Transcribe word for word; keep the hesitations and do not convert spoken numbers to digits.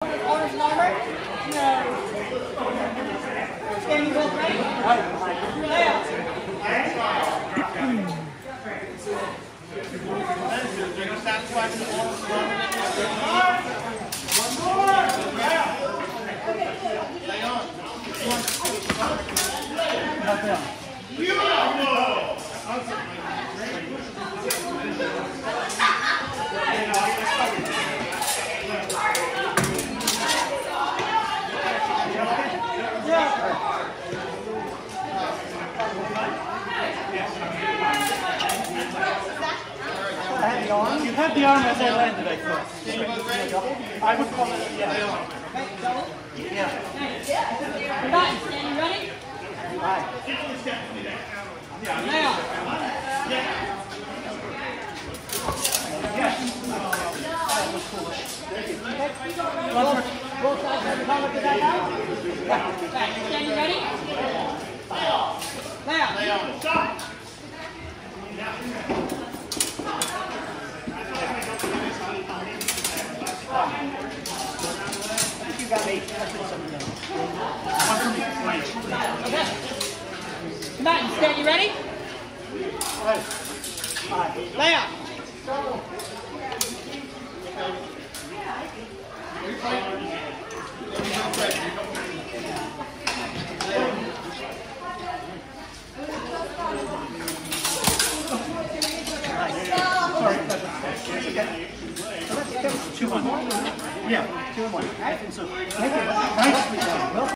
Arms and armor. No. Standing both ready. Lay out. One more. Lay on. Not down. You had the arm as I landed, I thought. I would call it, yeah. Okay, double? Yeah. Done. Standing ready? Aye. Now. Both sides have the comment to that now? Back. Standing ready? Now. Stop. I think you got eight. Okay. Matt, you stand, you ready? Right. Right. Lay out. Sorry. Okay. Two one. Yeah, two and one. So, thank you. Nice.